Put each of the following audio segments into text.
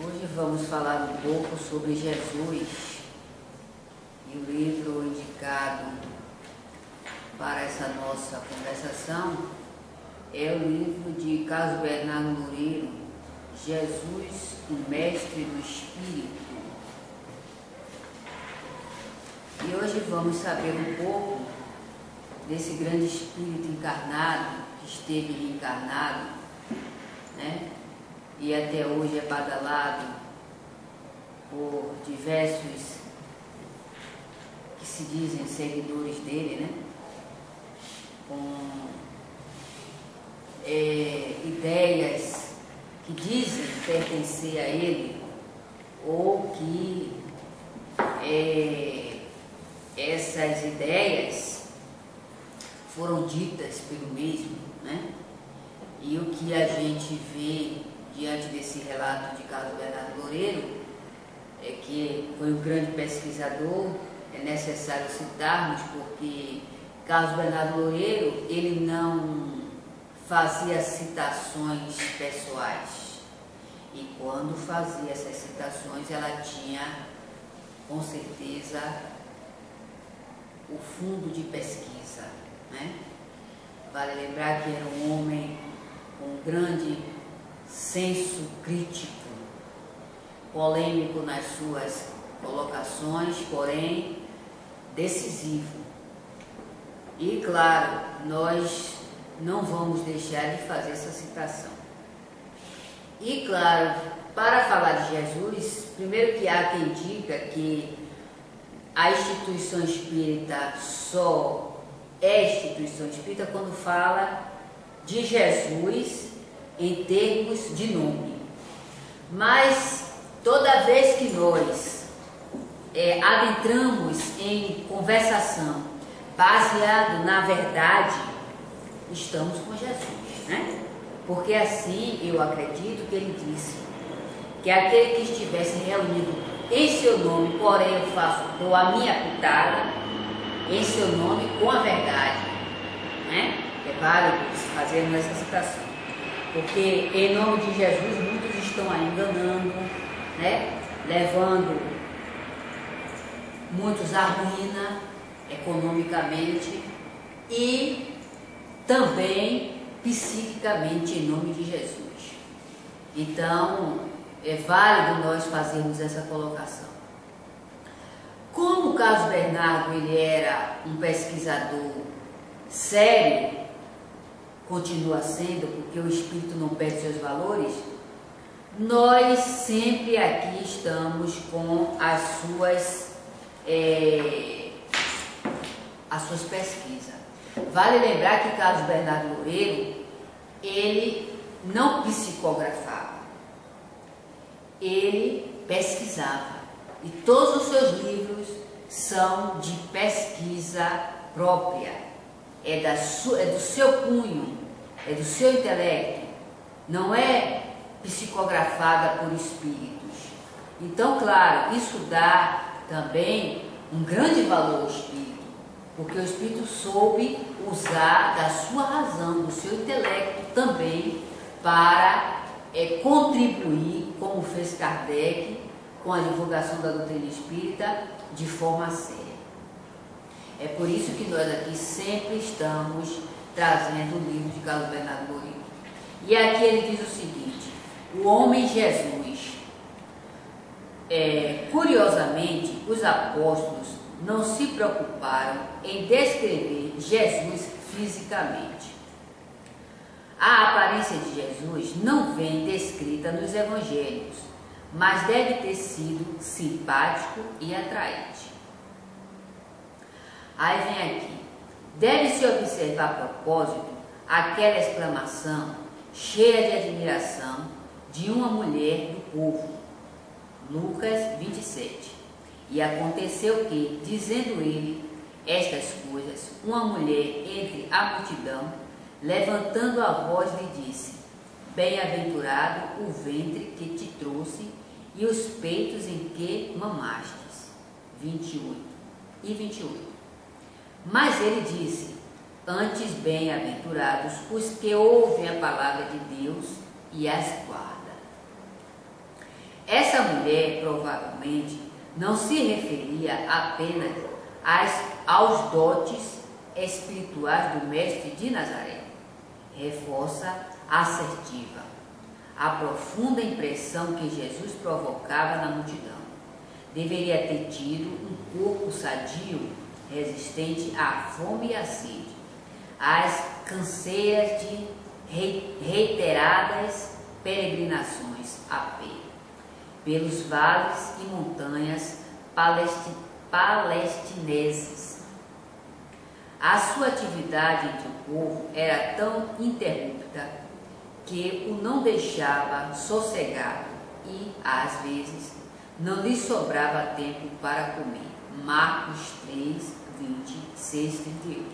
Hoje vamos falar um pouco sobre Jesus e o livro indicado para essa nossa conversação é o livro de Carlos Bernardo Loureiro, Jesus, o Mestre do Espírito. E hoje vamos saber um pouco desse grande Espírito encarnado, que esteve reencarnado, né? E até hoje é badalado por diversos que se dizem seguidores dele, né? Com ideias que dizem pertencer a ele, ou que essas ideias foram ditas pelo mesmo, né? E o que a gente vê diante desse relato de Carlos Bernardo Loureiro é que foi um grande pesquisador. É necessário citarmos porque Carlos Bernardo Loureiro, ele não fazia citações pessoais, e quando fazia essas citações ela tinha com certeza o fundo de pesquisa, né? Vale lembrar que era um homem com um grande senso crítico, polêmico nas suas colocações, porém decisivo. E claro, nós não vamos deixar de fazer essa citação. E claro, para falar de Jesus, primeiro que há quem diga que a instituição espírita só é instituição espírita quando fala de Jesus em termos de nome. Mas toda vez que nós adentramos em conversação baseado na verdade, estamos com Jesus, né? Porque assim eu acredito que ele disse que aquele que estivesse reunido em seu nome, porém eu dou a minha pitada em seu nome com a verdade, né? É válido fazermos essa citação, porque em nome de Jesus muitos estão aí enganando, né? Levando muitos à ruína economicamente e também psiquicamente em nome de Jesus. Então é válido nós fazermos essa colocação. Como Carlos Bernardo ele era um pesquisador sério, continua sendo, porque o espírito não perde seus valores, nós sempre aqui estamos com as suas pesquisas. Vale lembrar que Carlos Bernardo Loureiro, ele não psicografava, ele pesquisava. E todos os seus livros são de pesquisa própria, é do seu punho, é do seu intelecto, não é psicografada por espíritos. Então, claro, isso dá também um grande valor ao espírito, porque o espírito soube usar da sua razão, do seu intelecto também, para contribuir, como fez Kardec, com a divulgação da doutrina espírita de forma séria. É por isso que nós aqui sempre estamos trazendo o livro de Carlos Bernardo Loureiro. E aqui ele diz o seguinte: o homem Jesus. Curiosamente, os apóstolos não se preocuparam em descrever Jesus fisicamente. A aparência de Jesus não vem descrita nos evangelhos, mas deve ter sido simpático e atraente. Aí vem aqui: deve-se observar a propósito aquela exclamação cheia de admiração de uma mulher do povo, Lucas 27. E aconteceu que, dizendo ele estas coisas, uma mulher entre a multidão, levantando a voz, lhe disse: bem-aventurado o ventre que te trouxe e os peitos em que mamastes. 28 e 28. Mas ele disse: antes bem-aventurados os que ouvem a palavra de Deus e as guardam. Essa mulher provavelmente não se referia apenas aos dotes espirituais do Mestre de Nazaré. Reforça assertiva a profunda impressão que Jesus provocava na multidão. Deveria ter tido um corpo sadio, resistente à fome e à sede, às canseiras de reiteradas peregrinações a pé, pelos vales e montanhas palestineses. A sua atividade entre o povo era tão interrupta que o não deixava sossegado e, às vezes, não lhe sobrava tempo para comer. Marcos 3, 26, 38.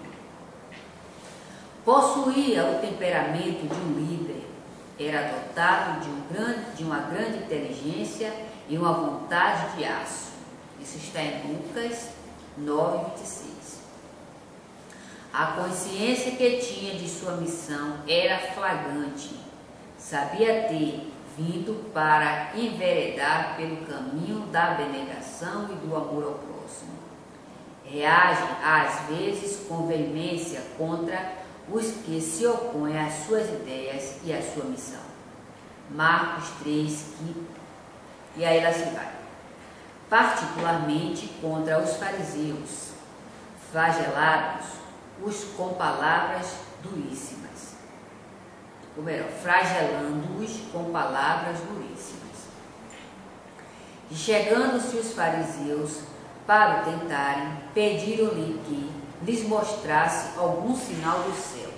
Possuía o temperamento de um líder, era dotado de uma grande inteligência e uma vontade de aço. Isso está em Lucas 9, 26. A consciência que tinha de sua missão era flagrante. Sabia ter vindo para enveredar pelo caminho da abnegação e do amor ao próximo. Reage, às vezes, com veemência contra os que se opõem às suas ideias e à sua missão. Marcos 3, e aí lá se vai. Particularmente contra os fariseus, flagelados os com palavras duríssimas, ou melhor, flagelando-os com palavras duríssimas. E chegando-se os fariseus para o tentarem, pediram-lhe que lhes mostrasse algum sinal do céu.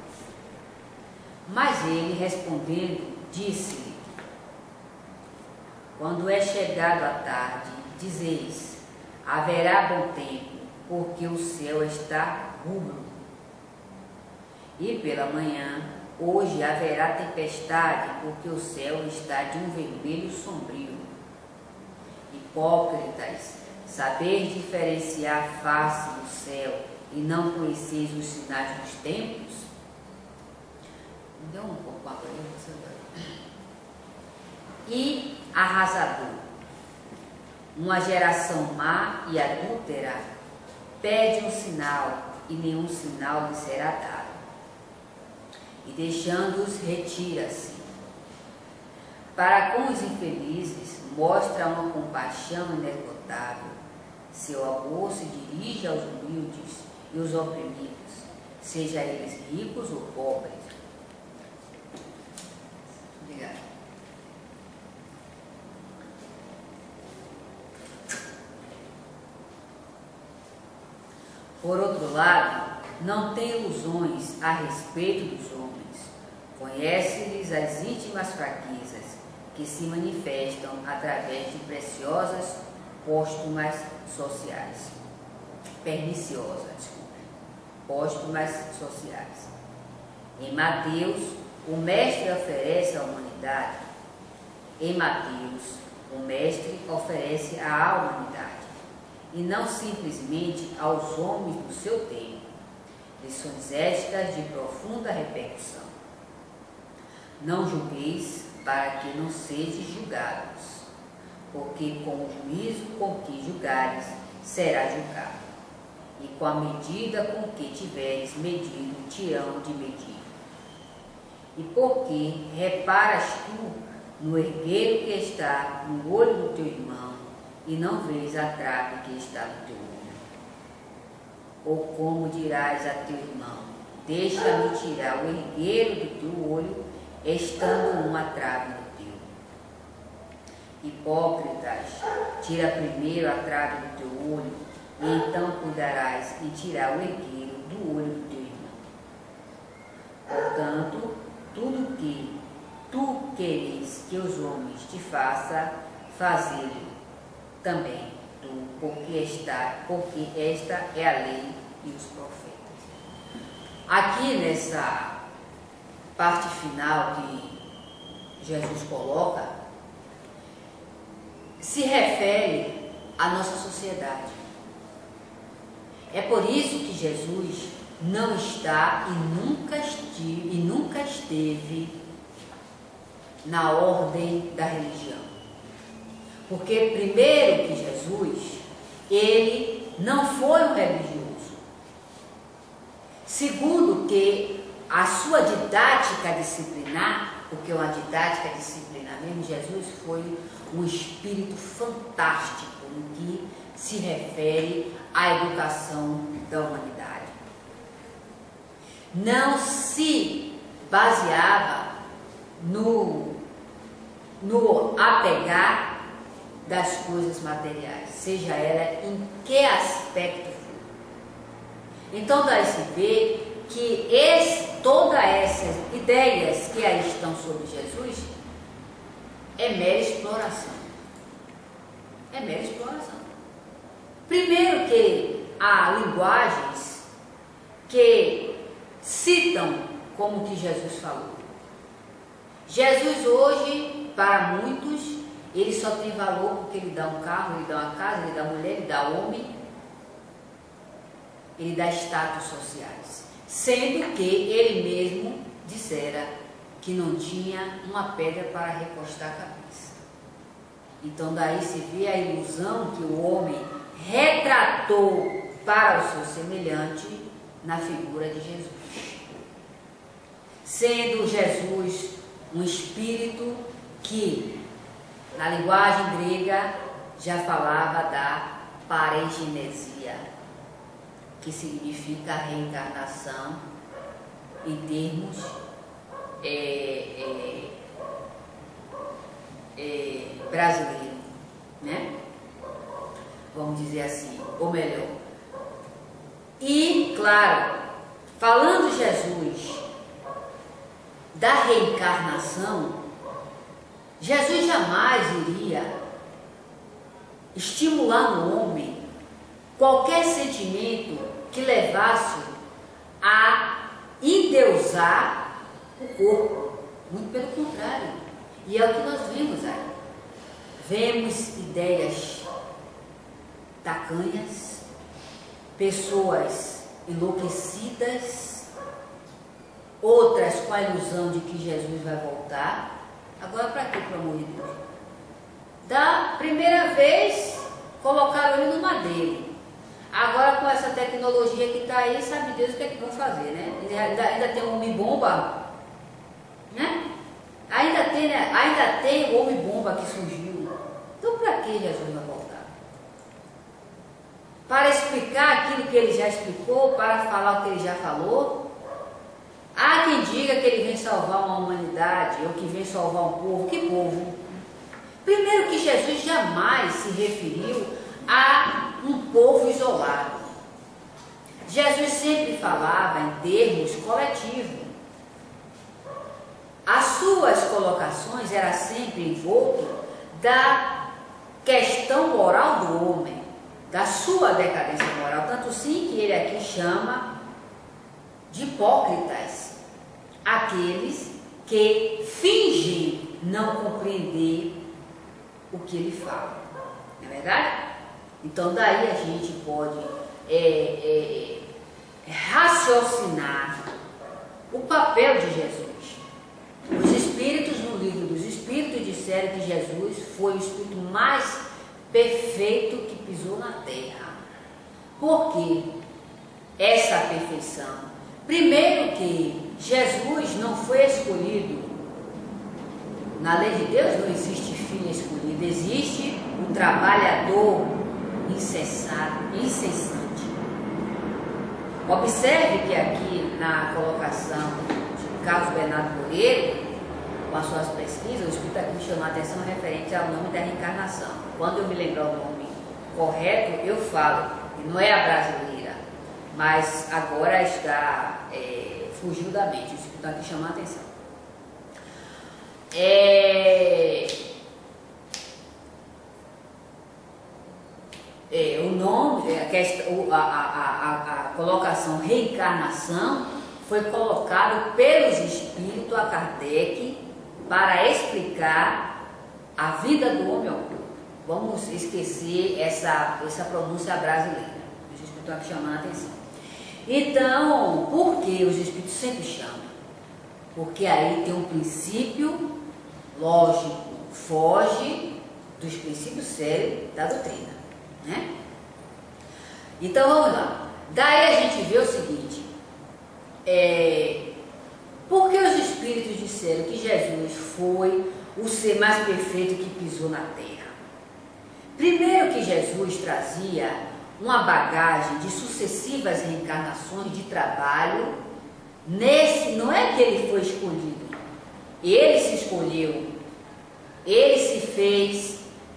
Mas ele, respondendo, disse-lhe: quando é chegado a tarde, dizeis, haverá bom tempo, porque o céu está rubro. E pela manhã, hoje haverá tempestade, porque o céu está de um vermelho sombrio. Hipócritas, sabeis diferenciar a face do céu e não conheceis os sinais dos tempos? Deu um pouco água aí, e arrasador, uma geração má e adúltera, pede um sinal, e nenhum sinal lhe será dado. E deixando-os, retira-se. Para com os infelizes, mostra uma compaixão inesgotável. Seu amor se dirige aos humildes e os oprimidos, seja eles ricos ou pobres. Obrigada. Por outro lado, não tem ilusões a respeito dos homens. Conhece-lhes as íntimas fraquezas que se manifestam através de preciosas póstumas sociais. Perniciosas, póstumas sociais. Em Mateus, o Mestre oferece à humanidade. Em Mateus, o Mestre oferece à humanidade, e não simplesmente aos homens do seu tempo, lições estas de profunda repercussão. Não julgueis para que não sejais julgados, porque com o juízo com que julgares, será julgado, e com a medida com que tiveres medido, te hão de medir. E porque reparas tu no ergueiro que está no olho do teu irmão, e não vês a trave que está no teu olho? Ou como dirás a teu irmão, deixa-me tirar o ergueiro do teu olho, estando uma trave no teu? Hipócritas, tira primeiro a trave do teu olho, e então cuidarás em tirar o ergueiro do olho do teu irmão. Portanto, tudo que tu queres que os homens te façam, fazê-lo também tu, porque esta é a lei e os profetas. Aqui nessa parte final que Jesus coloca, se refere à nossa sociedade. É por isso que Jesus não está e nunca esteve na ordem da religião. Porque primeiro que Jesus, ele não foi um religioso. Segundo que a sua didática disciplinar, porque uma didática disciplinar mesmo, Jesus foi um espírito fantástico no que se refere à educação da humanidade. Não se baseava no apegar das coisas materiais, seja ela em que aspecto for. Então daí se vê que todas essas ideias que aí estão sobre Jesus é mera exploração. É mera exploração. Primeiro que há linguagens que citam como que Jesus falou. Jesus hoje, para muitos, ele só tem valor porque ele dá um carro, ele dá uma casa, ele dá mulher, ele dá homem, ele dá status sociais. Sendo que ele mesmo dissera que não tinha uma pedra para recostar a cabeça. Então daí se vê a ilusão que o homem retratou para o seu semelhante na figura de Jesus. Sendo Jesus um espírito que, na linguagem grega, já falava da pareigenesia, que significa reencarnação em termos brasileiros, né? Vamos dizer assim, ou melhor. E, claro, falando Jesus da reencarnação, Jesus jamais iria estimular no homem qualquer sentimento que levasse a endeusar o corpo. Muito pelo contrário. E é o que nós vimos aí. Vemos ideias tacanhas, pessoas enlouquecidas, outras com a ilusão de que Jesus vai voltar. Agora para quê, pelo amor de Deus? Da primeira vez, colocaram ele no madeiro. Agora com essa tecnologia que está aí, sabe Deus o que é que vão fazer, né? Ainda tem o homem-bomba, né? Ainda tem o homem-bomba que surgiu. Então para que Jesus vai voltar? Para explicar aquilo que ele já explicou, para falar o que ele já falou? Há quem diga que ele vem salvar uma humanidade, ou que vem salvar um povo. Que povo? Primeiro que Jesus jamais se referiu a um povo isolado. Jesus sempre falava em termos coletivos. As suas colocações eram sempre envolto da questão moral do homem, da sua decadência moral, tanto sim que ele aqui chama de hipócritas aqueles que fingem não compreender o que ele fala, não é verdade? Então daí a gente pode raciocinar o papel de Jesus. Os espíritos, no livro dos Espíritos, disseram que Jesus foi o espírito mais perfeito que pisou na terra. Por quê? Essa perfeição. Primeiro que Jesus não foi escolhido. Na lei de Deus não existe filho escolhido, existe um trabalhador incessante. Observe que aqui na colocação de Carlos Bernardo Moreira, com as suas pesquisas, o Espírito aqui me chamou a atenção referente ao nome da reencarnação. Quando eu me lembrar o nome correto, eu falo, e não é a brasileira, mas agora está, fugiu da mente, o Espírito aqui chamou a atenção. O nome, a colocação reencarnação foi colocado pelos espíritos a Kardec para explicar a vida do homem ao corpo. Vamos esquecer essa pronúncia brasileira. Os espíritos estão aqui chamando a atenção. Então, por que os espíritos sempre chamam? Porque aí tem um princípio lógico, foge dos princípios sérios da doutrina, né? Então vamos lá. Daí a gente vê o seguinte, por que os espíritos disseram que Jesus foi o ser mais perfeito que pisou na terra? Primeiro que Jesus trazia uma bagagem de sucessivas reencarnações de trabalho. Não é que ele foi escolhido, ele se escolheu, ele se fez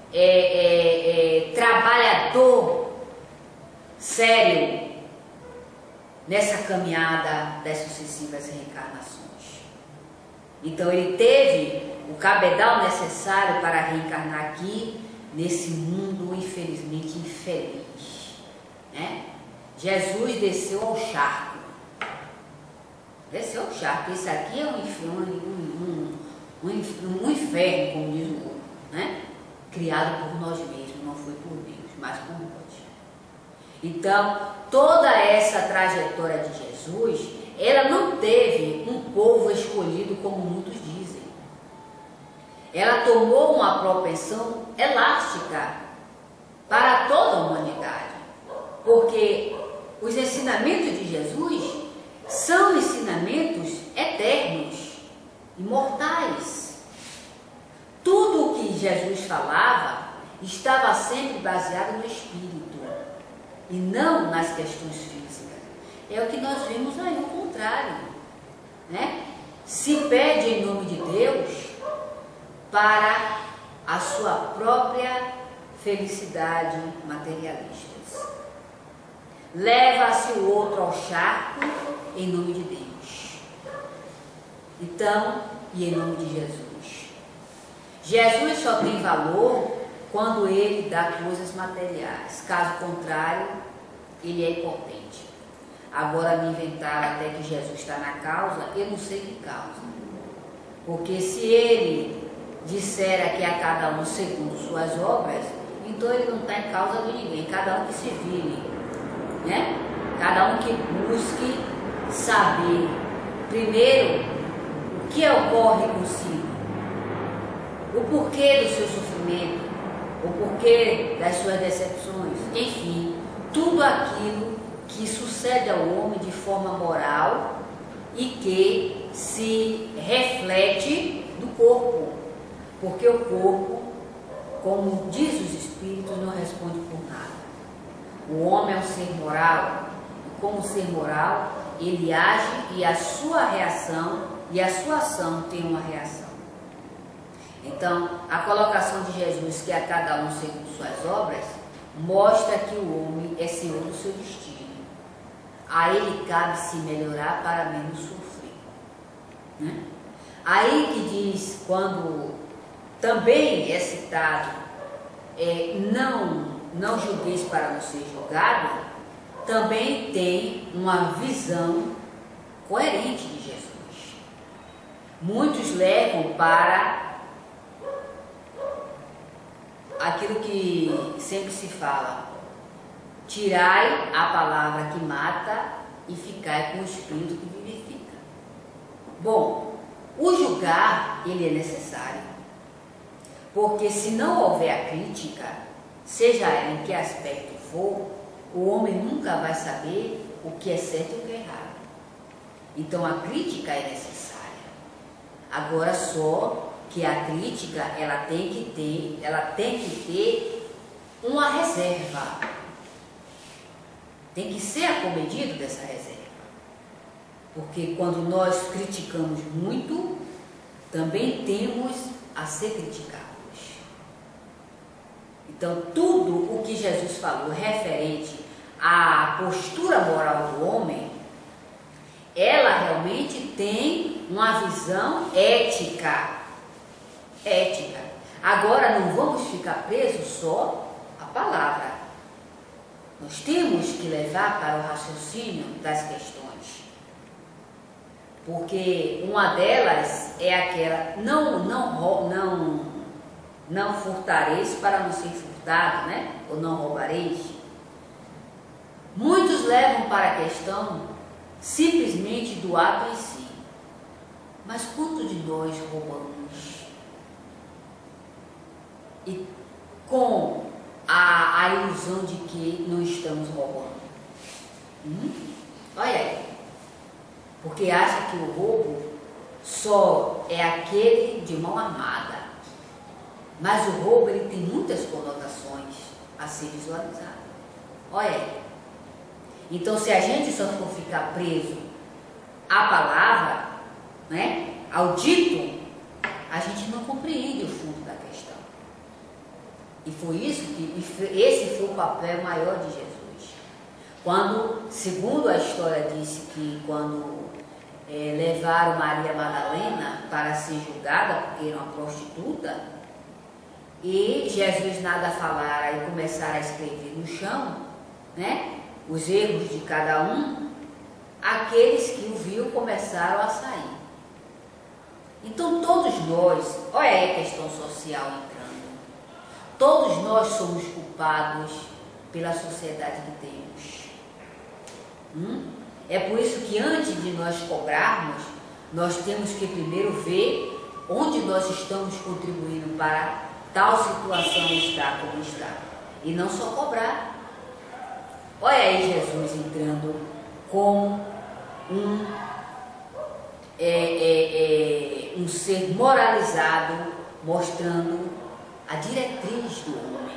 trabalhador sério nessa caminhada das sucessivas reencarnações. Então ele teve o cabedal necessário para reencarnar aqui nesse mundo infelizmente infeliz, né? Jesus desceu ao charco. Desceu ao charco. Isso aqui é um inferno, como diz o outro, né? Criado por nós mesmos, não foi por Deus, mas por nós. Então, toda essa trajetória de Jesus, ela não teve um povo escolhido como muitos dizem. Ela tomou uma propensão elástica para toda a humanidade, porque os ensinamentos de Jesus são ensinamentos eternos, imortais. Tudo o que Jesus falava estava sempre baseado no Espírito e não nas questões físicas. É o que nós vimos aí, o contrário, né? Se pede em nome de Deus para a sua própria felicidade materialista. Leva-se o outro ao charco em nome de Deus. Então, e em nome de Jesus. Jesus só tem valor quando ele dá coisas materiais. Caso contrário, ele é impotente. Agora me inventaram até que Jesus está na causa, eu não sei que causa. Porque se ele disser que a cada um segundo suas obras, então ele não está em causa de ninguém, cada um que se vire, né? Cada um que busque saber, primeiro, o que ocorre consigo, o porquê do seu sofrimento, o porquê das suas decepções, enfim, tudo aquilo que sucede ao homem de forma moral e que se reflete do corpo, porque o corpo, como diz os espíritos, não responde por nada. O homem é um ser moral, e como ser moral, ele age e a sua reação e a sua ação tem uma reação. Então, a colocação de Jesus, que a cada um segundo suas obras, mostra que o homem é senhor do seu destino. A ele cabe se melhorar para menos sofrer, né? Aí que diz, quando também é citado, não julgueis para não ser julgado, também tem uma visão coerente de Jesus. Muitos levam para aquilo que sempre se fala: tirai a palavra que mata e ficai com o espírito que vivifica. Bom, o julgar, ele é necessário, porque se não houver a crítica, seja ela em que aspecto for, o homem nunca vai saber o que é certo e o que é errado. Então a crítica é necessária. Agora só que a crítica ela tem que ter uma reserva. Tem que ser acomedido dessa reserva. Porque quando nós criticamos muito, também temos a ser criticados. Então, tudo o que Jesus falou referente à postura moral do homem, ela realmente tem uma visão ética. Agora, não vamos ficar presos só à palavra. Nós temos que levar para o raciocínio das questões. Porque uma delas é aquela, não furtareis para não ser furtado, né? Ou não roubareis. Muitos levam para a questão simplesmente do ato em si. Mas quanto de nós roubamos? E com a ilusão de que não estamos roubando. Olha aí. Porque acha que o roubo só é aquele de mão armada. Mas o roubo ele tem muitas conotações a ser visualizado. Olha aí. Então, se a gente só for ficar preso à palavra, né, ao dito, a gente não compreende o fundo da questão. E foi isso esse foi o papel maior de Jesus. Quando, segundo a história disse que quando levaram Maria Madalena para ser julgada, porque era uma prostituta, e Jesus nada falara e começaram a escrever no chão, né, os erros de cada um, aqueles que o viu começaram a sair. Então todos nós, olha aí a questão social entrando, todos nós somos culpados pela sociedade que temos. É por isso que antes de nós cobrarmos, nós temos que primeiro ver onde nós estamos contribuindo para tal situação estar como está. E não só cobrar. Olha aí Jesus entrando como um ser moralizado, mostrando a diretriz do homem.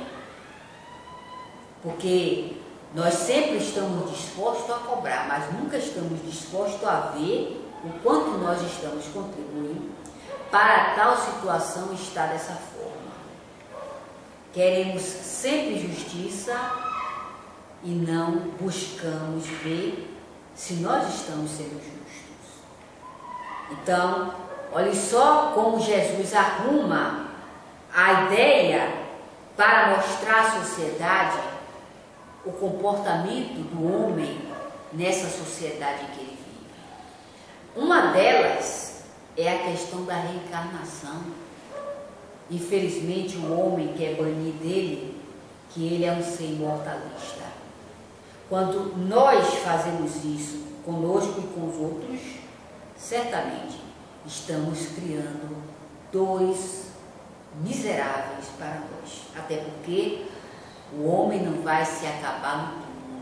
Porque nós sempre estamos dispostos a cobrar, mas nunca estamos dispostos a ver o quanto nós estamos contribuindo para tal situação estar dessa forma. Queremos sempre justiça e não buscamos ver se nós estamos sendo justos. Então, olhe só como Jesus arruma a ideia para mostrar à sociedade o comportamento do homem nessa sociedade que ele vive. Uma delas é a questão da reencarnação. Infelizmente o homem quer banir dele que ele é um ser imortalista. Quando nós fazemos isso conosco e com os outros, certamente estamos criando dores miseráveis para nós. Até porque o homem não vai se acabar no túmulo.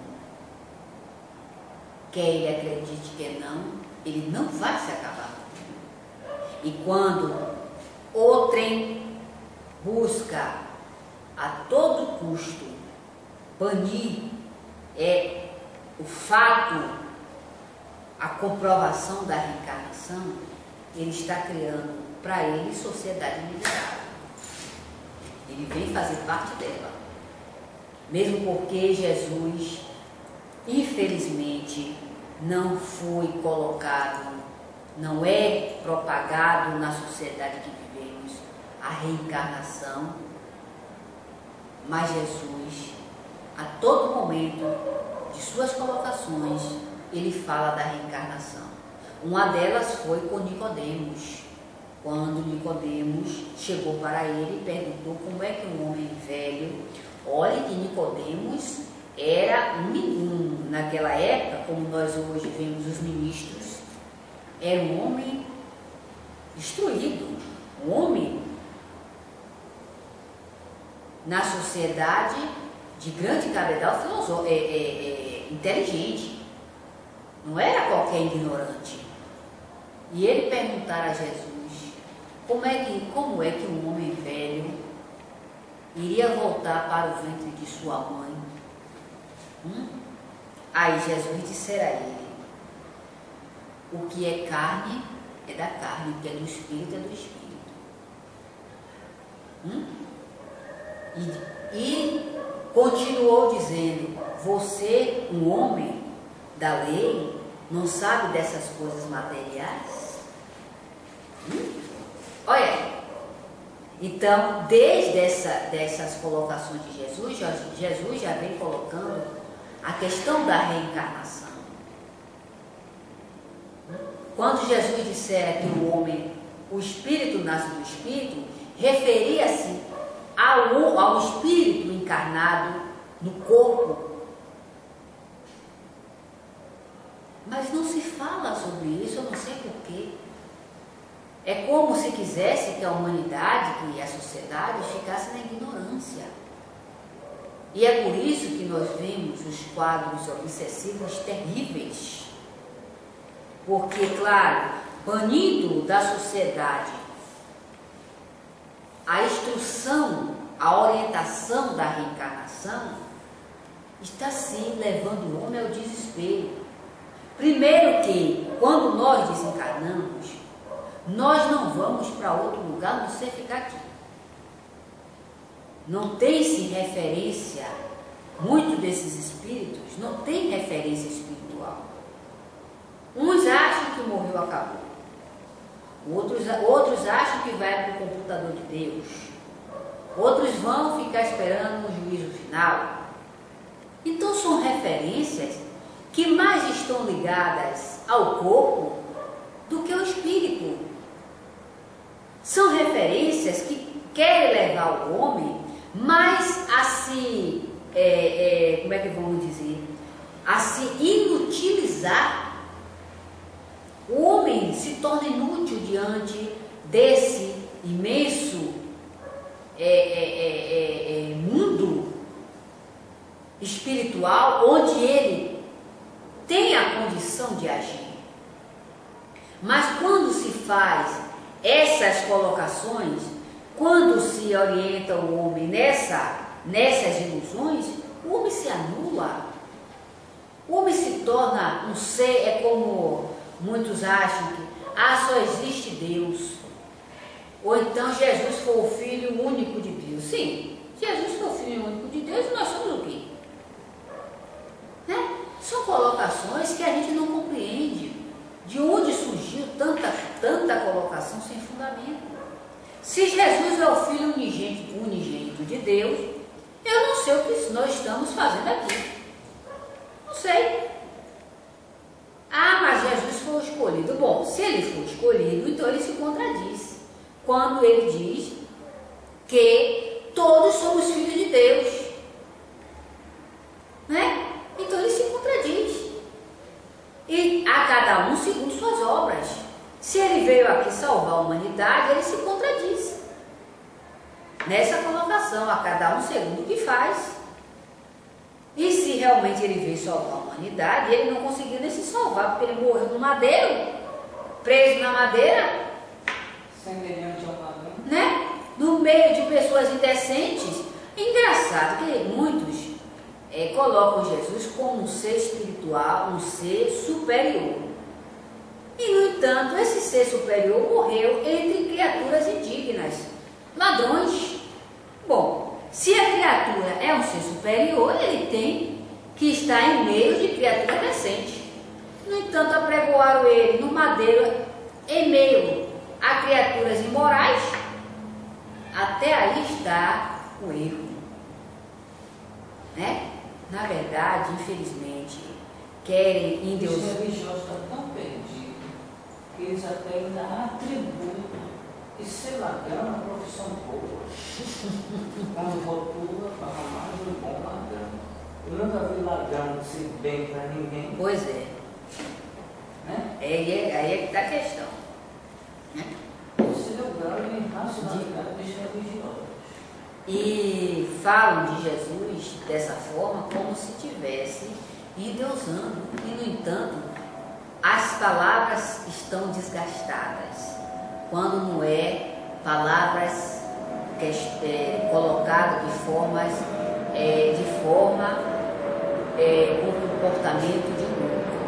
Quer ele acredite, quer não, ele não vai se acabar no túmulo. E quando outrem busca a todo custo banir o fato, a comprovação da reencarnação, ele está criando para ele sociedade miserável. Ele vem fazer parte dela. Mesmo porque Jesus, infelizmente, não foi colocado, não é propagado na sociedade que vivemos a reencarnação, mas Jesus, a todo momento de suas colocações, ele fala da reencarnação. Uma delas foi com Nicodemos, quando Nicodemos chegou para ele e perguntou como é que um homem velho, olha que Nicodemos era naquela época, como nós hoje vemos os ministros, era um homem instruído, um homem na sociedade de grande cabedal inteligente, não era qualquer ignorante. E ele perguntar a Jesus como é que um homem velho iria voltar para o ventre de sua mãe. Aí Jesus dissera a ele: o que é carne é da carne, o que é do espírito é do espírito. E continuou dizendo: você, um homem da lei, não sabe dessas coisas materiais? Olha, então, desde dessas colocações de Jesus já vem colocando a questão da reencarnação. Quando Jesus dissera que o homem, o espírito nasce do espírito, referia-se ao espírito encarnado no corpo. Mas não se fala sobre isso, eu não sei porquê. É como se quisesse que a humanidade, que a sociedade ficasse na ignorância. E é por isso que nós vemos os quadros obsessivos terríveis. Porque, claro, banindo da sociedade a instrução, a orientação da reencarnação, está sim levando o homem ao desespero. Primeiro que, quando nós desencarnamos, nós não vamos para outro lugar a não ser ficar aqui. Não tem-se referência, muitos desses espíritos não tem referência espiritual. Uns acham que morreu, acabou. Outros acham que vai para o computador de Deus. Outros vão ficar esperando um juízo final. Então são referências que mais estão ligadas ao corpo do que ao espírito. São referências que querem levar o homem mais a se, como é que vamos dizer, a se inutilizar. O homem se torna inútil diante desse imenso mundo espiritual, onde ele tem a condição de agir. Mas quando se faz essas colocações, quando se orienta o homem nessas ilusões, o homem se anula. O homem se torna um ser, é como muitos acham que só existe Deus. Ou então Jesus foi o Filho único de Deus. Sim, Jesus foi o Filho único de Deus e nós somos o quê? Né? São colocações que a gente não compreende. De onde surgiu tanta colocação sem fundamento? Se Jesus é o Filho unigênito de Deus, eu não sei o que nós estamos fazendo aqui. Não sei. Mas Jesus foi o escolhido. Bom, se ele foi escolhido, então ele se contradiz. Quando ele diz que todos somos filhos de Deus. Né? Então ele se contradiz. E a cada um segundo suas obras. Se ele veio aqui salvar a humanidade, ele se contradiz. Nessa colocação, a cada um segundo o que faz. E se realmente ele veio salvar a humanidade, ele não conseguiu nem se salvar, porque ele morreu no madeiro, preso na madeira, semelhante ao madeiro, né? No meio de pessoas indecentes. Engraçado que muitos colocam Jesus como um ser espiritual, um ser superior. E, no entanto, esse ser superior morreu entre criaturas indignas, ladrões. Bom, se a criatura é um ser superior, ele tem que estar em meio de criatura decente. No entanto, apregoaram ele no madeiro, em meio a criaturas imorais. Até aí está o erro, né? Na verdade, infelizmente, querem endeusar. Os religiosos estão tão perdidos que eles até ainda atribuem e ser ladrão é uma profissão boa. Quando rotula, fala mais um bom ladrão. Eu nunca vi ladrão ser bem para ninguém. Pois é. Né? Aí é que está a questão. Né? Esse é o grau de irracionalidade dos religiosos. E falam de Jesus dessa forma como se tivesse endeusando. E, no entanto, as palavras estão desgastadas. Quando não é palavras colocadas de forma com comportamento de louco,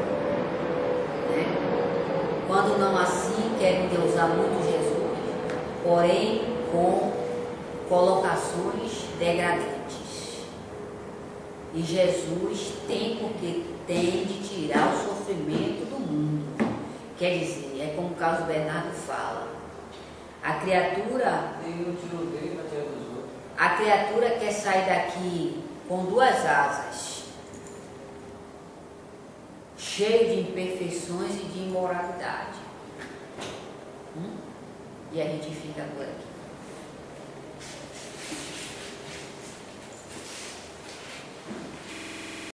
né? Quando não assim querem endeusar muito Jesus, porém com colocações degradantes. E Jesus tem de tirar o sofrimento do mundo. Quer dizer, é como o Carlos Bernardo fala, a criatura quer sair daqui com duas asas, cheio de imperfeições e de imoralidade. E a gente fica por aqui.